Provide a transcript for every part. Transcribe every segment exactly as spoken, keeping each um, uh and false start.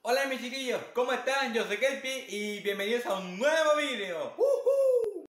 Hola mis chiquillos, ¿cómo están? Yo soy Kelpie y bienvenidos a un nuevo vídeo. ¡Uh-huh!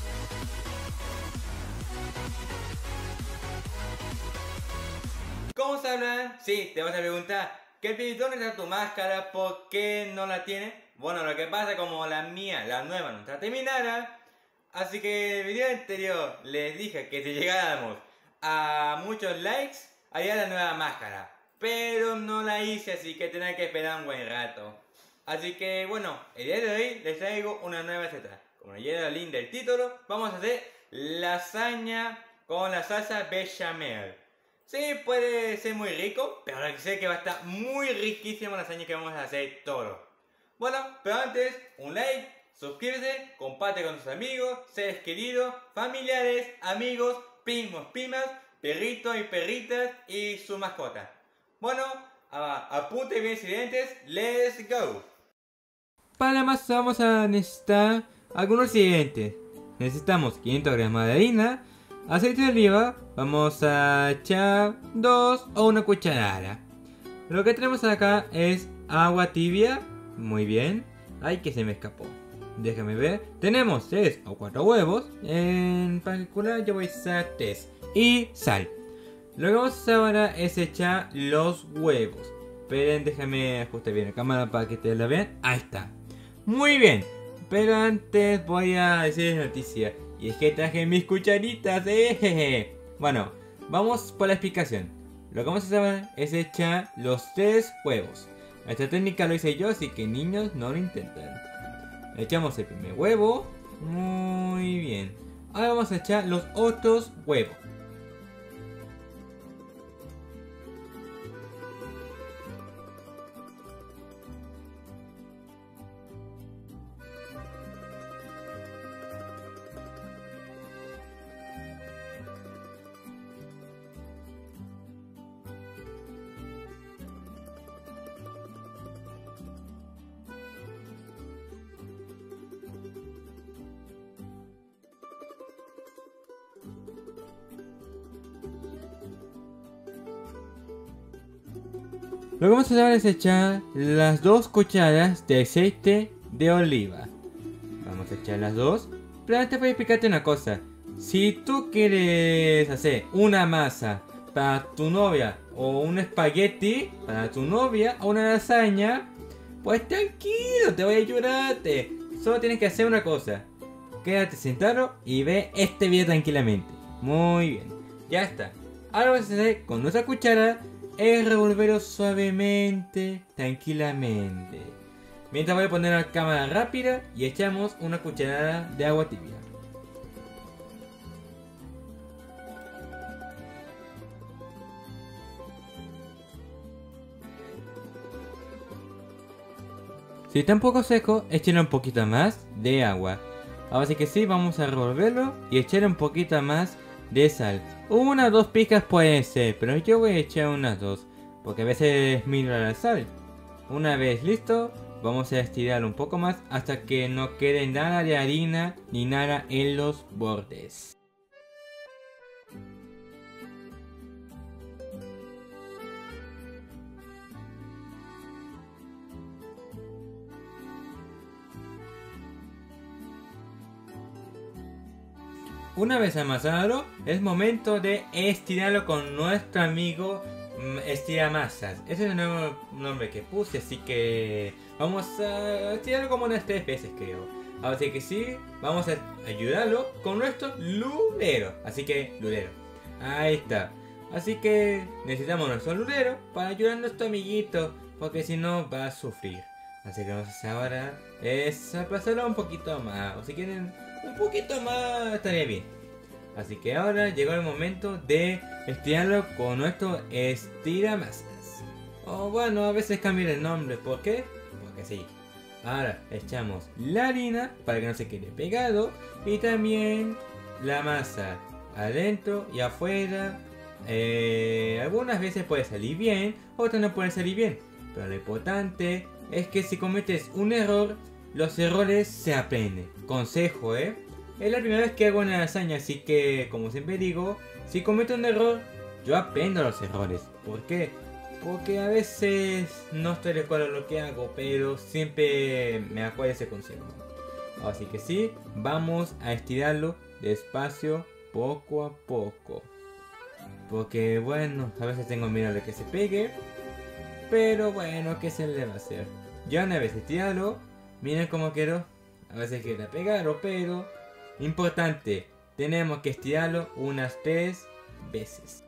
¿Cómo sabrán? Sí, te vas a preguntar, Kelpie, ¿dónde está tu máscara? ¿Por qué no la tienes? Bueno, lo que pasa como la mía, la nueva, no está terminada. Así que en el video anterior les dije que si llegáramos a muchos likes, haría la nueva máscara. Pero no la hice, así que tendré que esperar un buen rato. Así que bueno, el día de hoy les traigo una nueva receta. Como ya era linda el título, vamos a hacer lasaña con la salsa bechamel. Sí, puede ser muy rico, pero sé que va a estar muy riquísima la lasaña que vamos a hacer todo. Bueno, pero antes, un like, suscríbete, comparte con tus amigos, seres queridos, familiares, amigos, primos, primas, perritos y perritas y su mascota. Bueno, apunte bien siguientes, let's go. Para la masa vamos a necesitar algunos ingredientes. Necesitamos quinientos gramos de harina, aceite de oliva, vamos a echar dos o una cucharada. Lo que tenemos acá es agua tibia, muy bien, ay que se me escapó, déjame ver, tenemos tres o cuatro huevos, en particular yo voy a usar tres, y sal. Lo que vamos a hacer ahora es echar los huevos. Esperen, déjame ajustar bien la cámara para que te la vean. Ahí está. Muy bien. Pero antes voy a decir la noticia. Y es que traje mis cucharitas. Eh. Bueno, vamos por la explicación. Lo que vamos a hacer es echar los tres huevos. Esta técnica lo hice yo, así que niños no lo intenten. Echamos el primer huevo. Muy bien. Ahora vamos a echar los otros huevos. Lo que vamos a hacer es echar las dos cucharadas de aceite de oliva. Vamos a echar las dos. Pero antes voy a explicarte una cosa. Si tú quieres hacer una masa para tu novia o un espagueti para tu novia o una lasaña, pues tranquilo, te voy a ayudarte. Solo tienes que hacer una cosa. Quédate sentado y ve este video tranquilamente. Muy bien, ya está. Ahora vamos a hacer con nuestra cuchara es revolverlo suavemente, tranquilamente. Mientras voy a poner la cámara rápida y echamos una cucharada de agua tibia. Si está un poco seco, échenle un poquito más de agua. Así que sí, vamos a revolverlo y echarle un poquito más de sal. Una o dos picas pueden ser, pero yo voy a echar unas dos, porque a veces miro la sal. Una vez listo, vamos a estirar un poco más hasta que no quede nada de harina ni nada en los bordes. Una vez amasado, es momento de estirarlo con nuestro amigo Estiramasas. Ese es el nuevo nombre que puse, así que vamos a estirarlo como unas tres veces creo. Así que sí, vamos a ayudarlo con nuestro lulero. Así que, lulero. Ahí está. Así que necesitamos nuestro lulero para ayudar a nuestro amiguito, porque si no va a sufrir. Así que vamos a hacer ahora es aplazarlo un poquito más, o si quieren un poquito más estaría bien. Así que ahora llegó el momento de estirarlo con nuestro estiramasas. O bueno, a veces cambiar el nombre, ¿por qué? Porque sí. Ahora echamos la harina para que no se quede pegado y también la masa adentro y afuera. Eh, algunas veces puede salir bien, otras no pueden salir bien, pero lo importante es que si cometes un error, los errores se aprenden. Consejo, ¿eh? Es la primera vez que hago una lasaña, así que, como siempre digo, si cometo un error, yo aprendo los errores. ¿Por qué? porque a veces no estoy de acuerdo en lo que hago, pero siempre me acuerdo ese consejo. Así que sí, vamos a estirarlo despacio, poco a poco. Porque bueno, a veces tengo miedo de que se pegue, pero bueno, ¿qué se le va a hacer? Ya una vez estirado, miren cómo quedó. A veces queda pegado, pero importante, tenemos que estirarlo unas tres veces.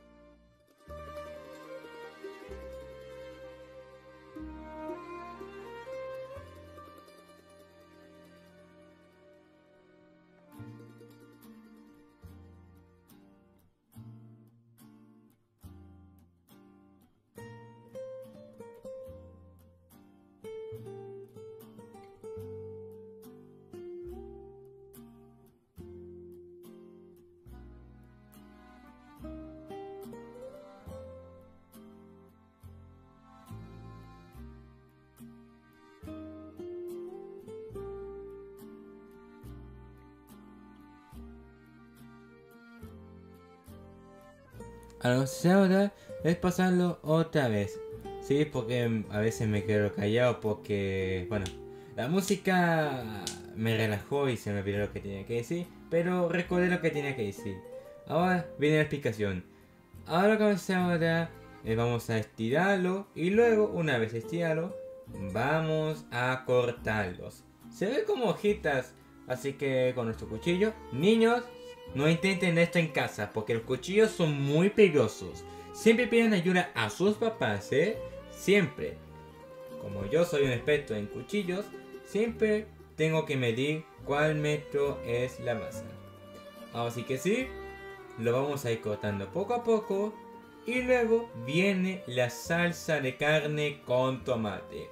Algo que se ahora es pasarlo otra vez. Sí, porque a veces me quedo callado porque, bueno, la música me relajó y se me olvidó lo que tenía que decir, pero recordé lo que tenía que decir. Ahora viene la explicación. Ahora lo que vamos a hacer ahora es vamos a estirarlo y luego, una vez estirado, vamos a cortarlos. Se ve como hojitas, así que con nuestro cuchillo, niños, no intenten esto en casa porque los cuchillos son muy peligrosos. Siempre piden ayuda a sus papás, ¿eh? Siempre. Como yo soy un experto en cuchillos, siempre tengo que medir cuál metro es la masa. Así que sí, lo vamos a ir cortando poco a poco. Y luego viene la salsa de carne con tomate.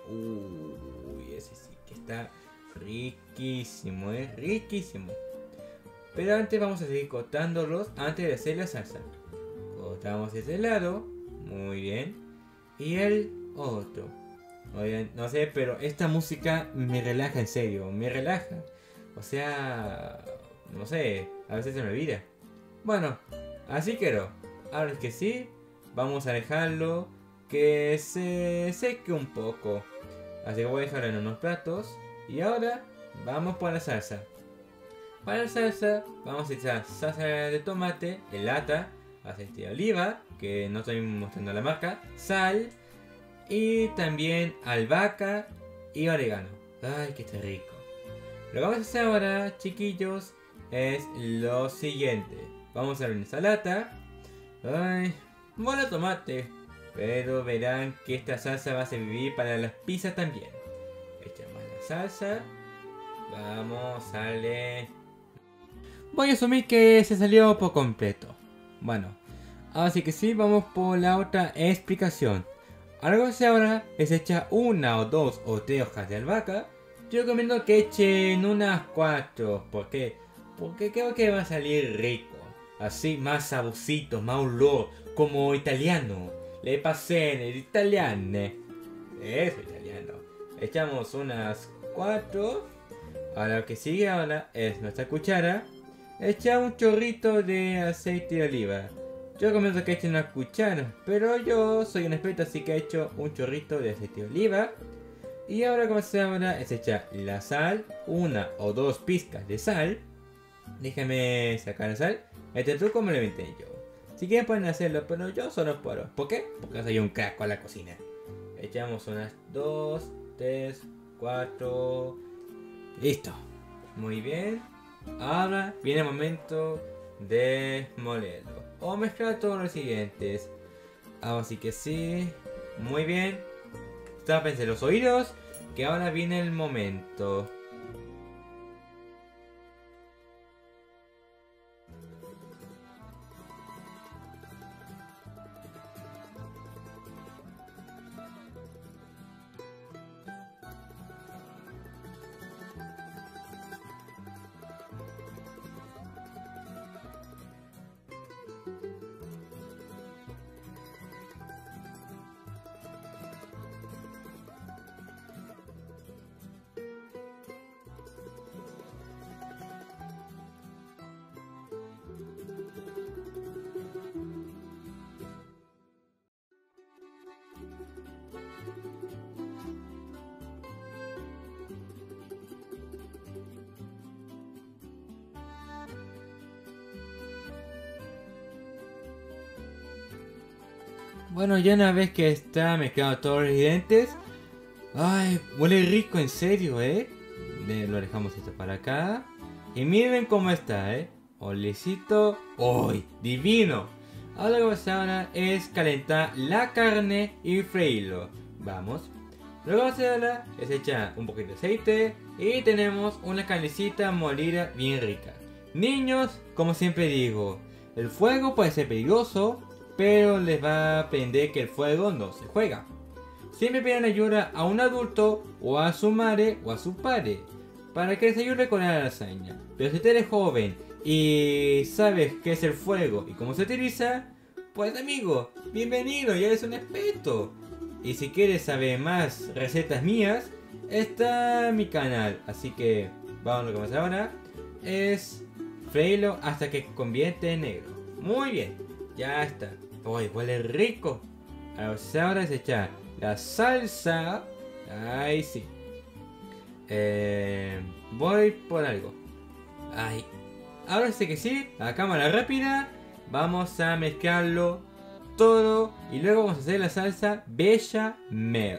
Uy, ese sí que está riquísimo, es riquísimo. Pero antes vamos a seguir cortándolos antes de hacer la salsa. Cortamos ese lado, muy bien. Y el otro. Oigan, no sé, pero esta música me relaja en serio, me relaja. O sea, no sé, a veces se me olvida. Bueno, así quedó. Ahora es que sí, vamos a dejarlo que se seque un poco. Así que voy a dejarlo en unos platos. Y ahora vamos por la salsa. Para la salsa vamos a echar salsa de tomate, de lata, aceite de oliva, que no estoy mostrando la marca, sal y también albahaca y orégano. Ay, que está rico. Lo que vamos a hacer ahora, chiquillos, es lo siguiente. Vamos a abrir esa lata. Ay, mola tomate. Pero verán que esta salsa va a servir para las pizzas también. Echamos la salsa. Vamos, sale. Voy a asumir que se salió por completo. Bueno, así que sí, vamos por la otra explicación. Algo que se ahora es echar una o dos o tres hojas de albahaca. Yo recomiendo que echen unas cuatro. ¿Por qué? Porque creo que va a salir rico. Así, más saborcito, más olor, como italiano. Le pasé en el italiano. Eso, italiano. Echamos unas cuatro. Ahora lo que sigue ahora es nuestra cuchara. Echa un chorrito de aceite de oliva. Yo recomiendo que echen una cuchara, pero yo soy un experto, así que he hecho un chorrito de aceite de oliva. Y ahora lo que vamos a hacer ahora es echar la sal, una o dos pizcas de sal. Déjame sacar la sal. Este truco me lo inventé yo. Si quieren pueden hacerlo, pero yo solo puedo. ¿Por qué? Porque soy un crack con la cocina. Echamos unas dos, tres, cuatro. Listo. Muy bien. Ahora viene el momento de molerlo o mezclar todos los siguientes. Así que sí, muy bien. Tápense los oídos, que ahora viene el momento. Bueno, ya una vez que está mezclado todos los ingredientes. Ay, huele rico, en serio, ¿eh? De, lo dejamos esto para acá. Y miren cómo está, ¿eh? Olecito. ¡Uy! ¡Divino! Ahora lo que vamos a hacer ahora es calentar la carne y freírlo. Vamos. Lo que vamos a hacer ahora es echar un poquito de aceite. Y tenemos una carnecita molida bien rica. Niños, como siempre digo, el fuego puede ser peligroso, pero les va a aprender que el fuego no se juega. Siempre pidan ayuda a un adulto, o a su madre, o a su padre, para que les ayude con la lasaña. Pero si usted es joven y sabes qué es el fuego y cómo se utiliza, pues amigo, bienvenido, ya eres un experto. Y si quieres saber más recetas mías, está mi canal. Así que vamos a lo que vamos a hacer ahora es freírlo hasta que convierte en negro. Muy bien, ya está. Uy, huele rico. Ahora es echar la salsa. Ay, sí. Eh, voy por algo. Ay. Ahora sí que sí, a cámara rápida. Vamos a mezclarlo todo. Y luego vamos a hacer la salsa bechamel.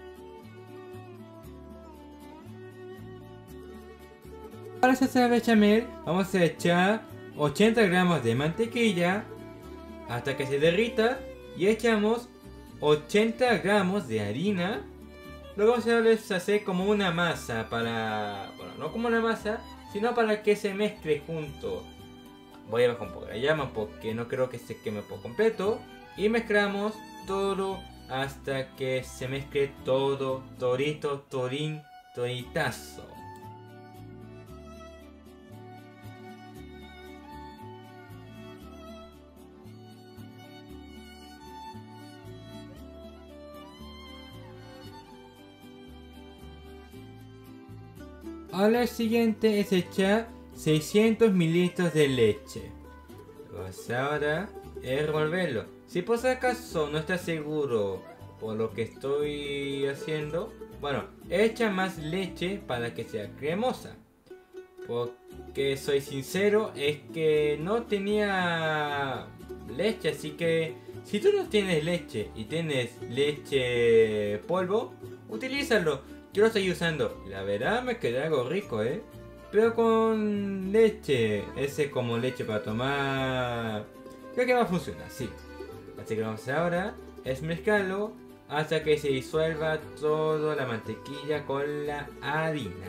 Para hacer la bechamel vamos a echar ochenta gramos de mantequilla hasta que se derrita. Y echamos ochenta gramos de harina. Lo que vamos a hacer es hacer como una masa para... Bueno, no como una masa, sino para que se mezcle junto. Voy a bajar un poco la llama porque no creo que se queme por completo. Y mezclamos todo hasta que se mezcle todo, torito, torín, toritazo. Ahora el siguiente es echar seiscientos mililitros de leche. Pues ahora es revolverlo. Si por si acaso no estás seguro por lo que estoy haciendo, bueno, echa más leche para que sea cremosa. Porque soy sincero, es que no tenía leche, así que si tú no tienes leche y tienes leche polvo, utilízalo. Yo lo estoy usando, la verdad me queda algo rico, eh. Pero con leche, ese como leche para tomar, creo que va a funcionar, sí. Así que lo vamos a hacer ahora es mezclarlo hasta que se disuelva toda la mantequilla con la harina.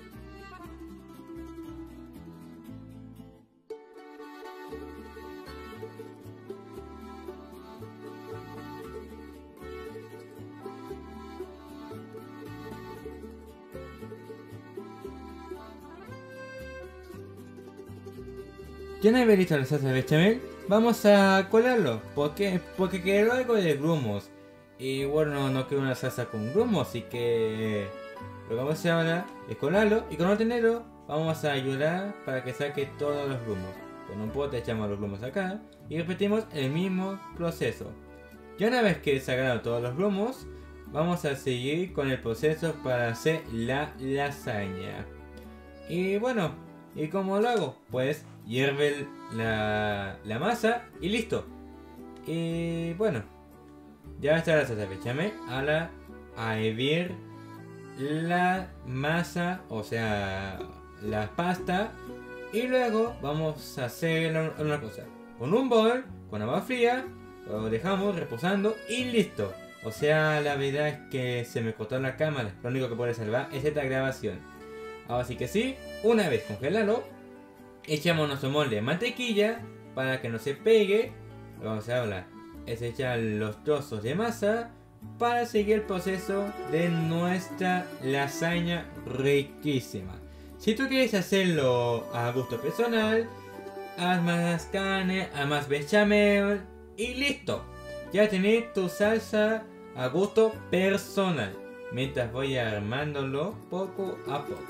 Ya una vez listo la salsa de bechamel, vamos a colarlo. ¿Por qué? Porque quedó algo de grumos. Y bueno, no quiero una salsa con grumos, así que lo que vamos a hacer ahora es colarlo. Y con el tenedor vamos a ayudar para que saque todos los grumos. Con un pote echamos los grumos acá y repetimos el mismo proceso. Ya una vez que sacaron todos los grumos, vamos a seguir con el proceso para hacer la lasaña. Y bueno, ¿y cómo lo hago? Pues hierve la, la masa y listo. Y bueno, ya está la salsa bechamel. Ahora a hervir la masa, o sea, la pasta. Y luego vamos a hacer una cosa. Con un bol, con agua fría, lo dejamos reposando y listo. O sea, la verdad es que se me cortó la cámara. Lo único que puede salvar es esta grabación. Ahora sí que sí, una vez congelado, echamos nuestro molde de mantequilla para que no se pegue. Lo que vamos a hablar es echar los trozos de masa para seguir el proceso de nuestra lasaña riquísima. Si tú quieres hacerlo a gusto personal, haz más carne, haz más bechamel y listo. Ya tenés tu salsa a gusto personal. Mientras voy armándolo poco a poco.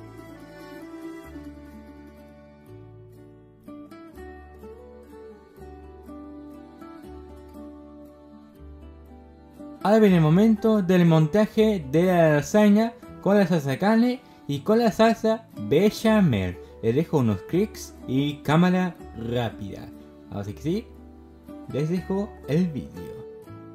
Ahora viene el momento del montaje de la lasaña con la salsa de carne y con la salsa bechamel. Les dejo unos clics y cámara rápida. Así que sí, les dejo el vídeo.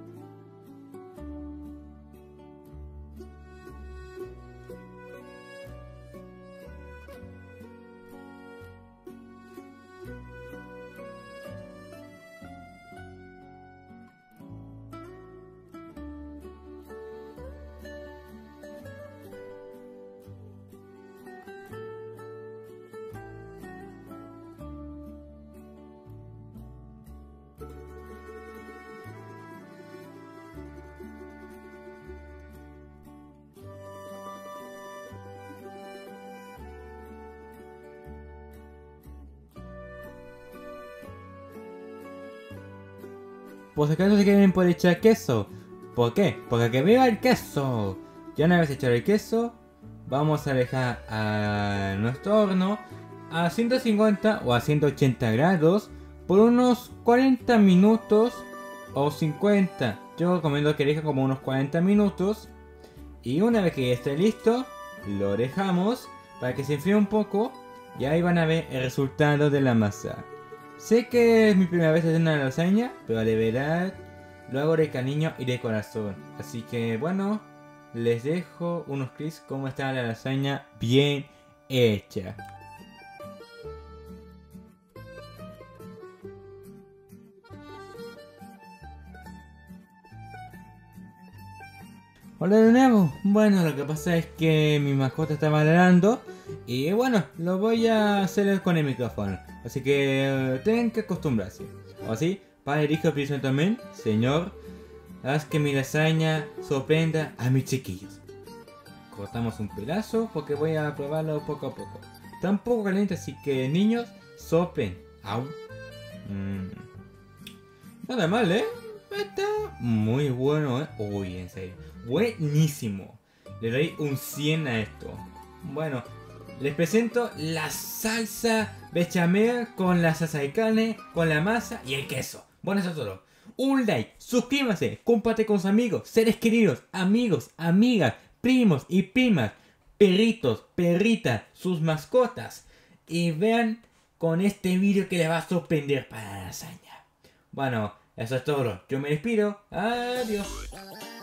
por si acaso se quieren por echar queso. ¿Por qué? Porque que viva el queso. Ya una vez echado el queso, vamos a dejar a nuestro horno a ciento cincuenta o a ciento ochenta grados por unos cuarenta minutos o cincuenta. Yo recomiendo que deje como unos cuarenta minutos. Y una vez que ya esté listo, lo dejamos para que se enfríe un poco. Y ahí van a ver el resultado de la masa. Sé que es mi primera vez haciendo una lasaña, pero de verdad lo hago de cariño y de corazón. Así que bueno, les dejo unos clics cómo está la lasaña bien hecha. Hola de nuevo. Bueno, lo que pasa es que mi mascota estaba ladrando y bueno, lo voy a hacer con el micrófono. Así que eh, tienen que acostumbrarse. O sí, padre, hijo, Espíritu Santo, amén. Señor, haz que mi lasaña sorprenda a mis chiquillos. Cortamos un pedazo porque voy a probarlo poco a poco. Está un poco caliente, así que niños, soplen. Au. Mm. Nada mal, ¿eh? Está muy bueno, ¿eh? Uy, en serio. Buenísimo. Le doy un cien a esto. Bueno, les presento la salsa bechamel con la salsa de carne, con la masa y el queso. Bueno, eso es todo. Un like, suscríbase, comparte con sus amigos, seres queridos, amigos, amigas, primos y primas, perritos, perritas, sus mascotas. Y vean con este vídeo que les va a sorprender para la lasaña. Bueno, eso es todo. Yo me despido. Adiós.